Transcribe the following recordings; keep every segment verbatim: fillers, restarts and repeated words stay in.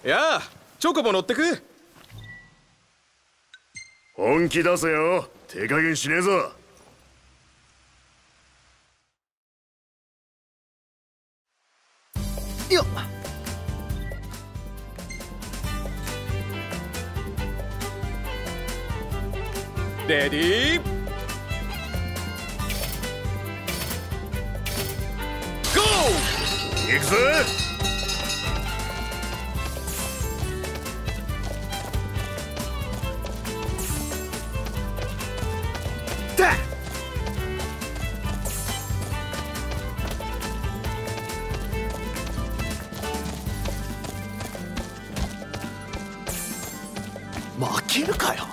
やあ、チョコボ乗ってく。 本気出せよ。手加減しねえぞ。 よっ。 レディーゴー。 行くぜ。 だ。負けるかよ。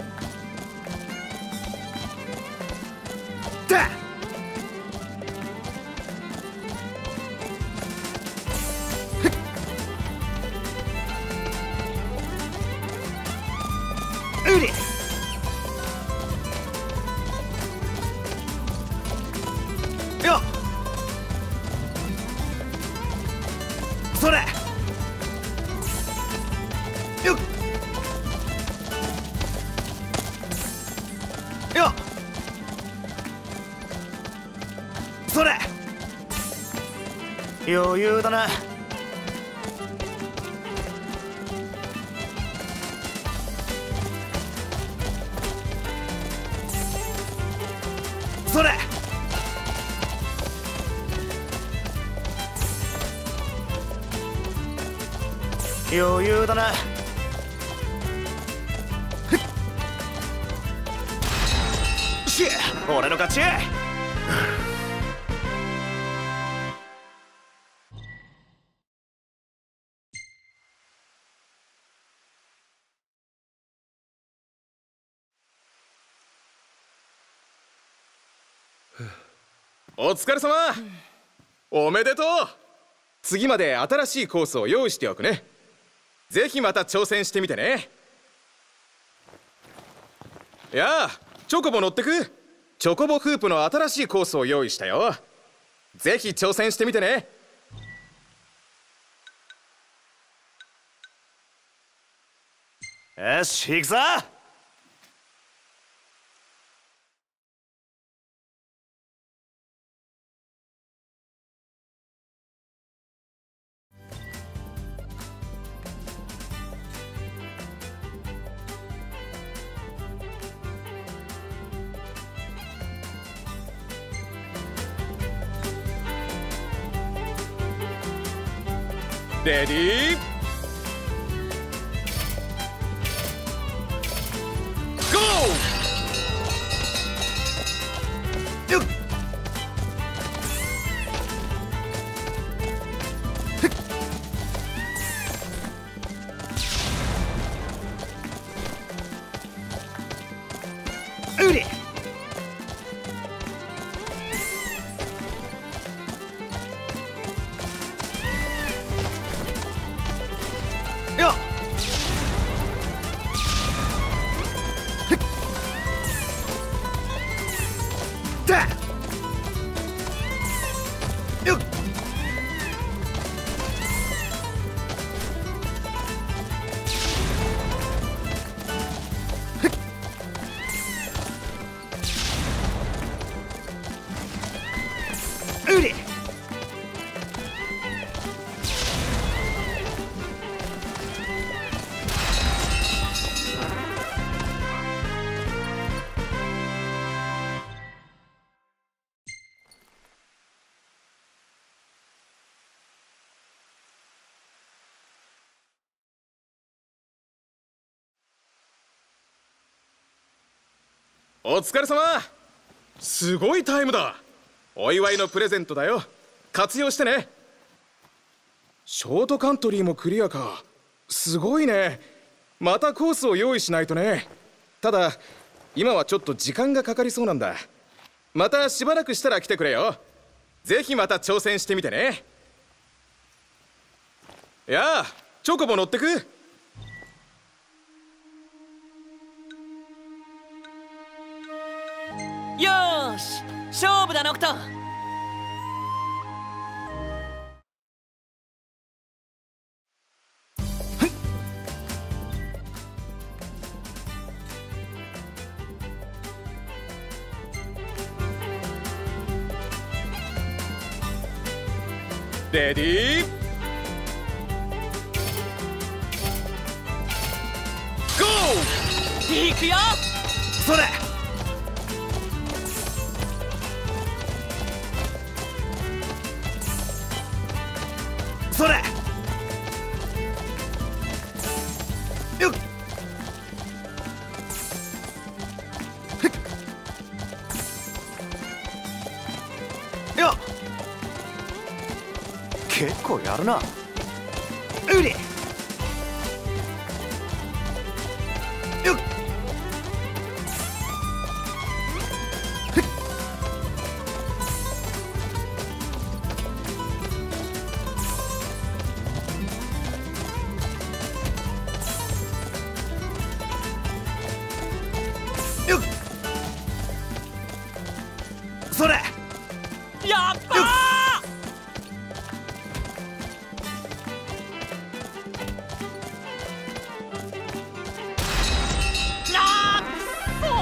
だ。うり。よっ。それ。よっ。よっ。それ。余裕だな。それ。余裕だな。し俺の勝ち。 お疲れ様。おめでとう。次まで新しいコースを用意しておくね。ぜひまた挑戦してみてね。やあ、チョコボ乗ってく。チョコボフープの新しいコースを用意したよ。ぜひ挑戦してみてね。 よし、行くぞ。 レディーゴー。 よっ。うり。よっ。だ。よっ。うり。 お疲れ様。すごいタイムだ。お祝いのプレゼントだよ。活用してね。ショートカントリーもクリアか。すごいね。またコースを用意しないとね。ただ今はちょっと時間がかかりそうなんだ。またしばらくしたら来てくれよ。ぜひまた挑戦してみてね。やあ、チョコボ乗ってく。 よーし、勝負だノクト。 ふん。 レディーゴー。 行くよ。 それそれよっよっ結構やるな。うりよっよっそれやったー。あーくそ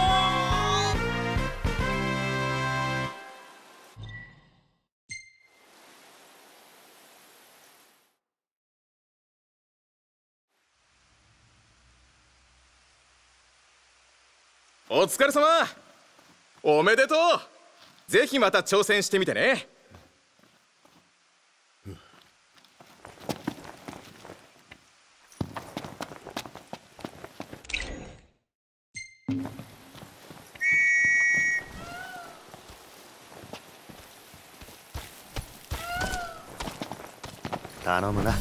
お疲れ様。おめでとう。ぜひまた挑戦してみてね。 頼むな。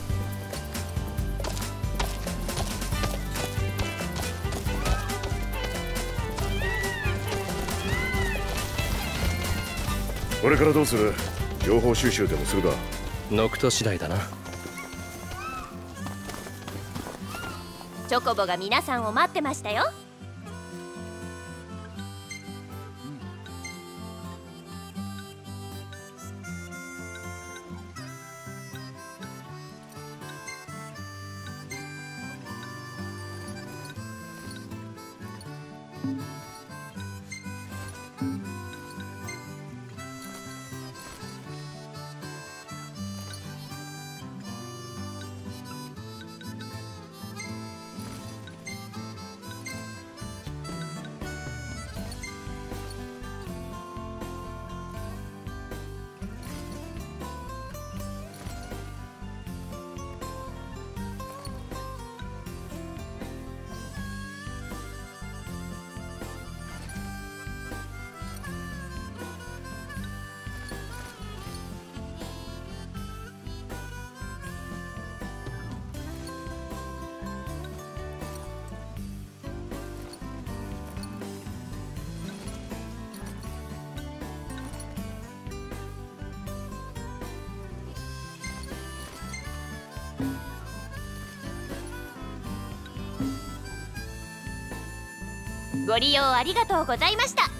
これからどうする？情報収集でもするか？ ノクト次第だな。 チョコボが皆さんを待ってましたよ。ご利用ありがとうございました。